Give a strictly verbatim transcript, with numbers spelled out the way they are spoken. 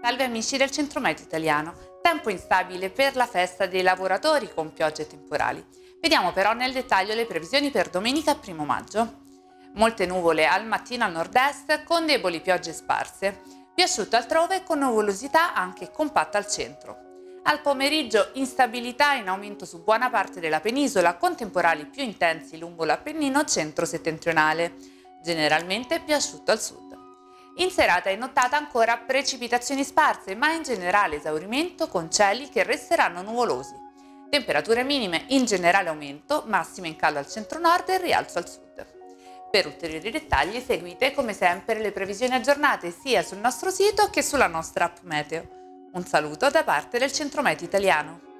Salve amici del Centro-Meteo Italiano. Tempo instabile per la festa dei lavoratori con piogge e temporali. Vediamo però nel dettaglio le previsioni per domenica e primo maggio. Molte nuvole al mattino al nord-est con deboli piogge sparse. Più asciutto altrove con nuvolosità anche compatta al centro. Al pomeriggio instabilità in aumento su buona parte della penisola con temporali più intensi lungo l'Appennino centro-settentrionale. Generalmente più asciutto al sud. In serata e nottata ancora precipitazioni sparse, ma in generale esaurimento con cieli che resteranno nuvolosi. Temperature minime in generale aumento, massime in calo al centro-nord e rialzo al sud. Per ulteriori dettagli seguite come sempre le previsioni aggiornate sia sul nostro sito che sulla nostra app Meteo. Un saluto da parte del Centro-Meteo Italiano.